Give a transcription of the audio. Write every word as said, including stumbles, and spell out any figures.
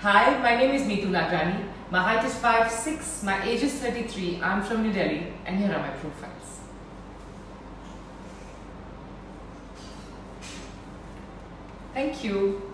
Hi, my name is Neetu Nagrani. My height is five foot six, my age is thirty-three, I'm from New Delhi, and here are my profiles. Thank you.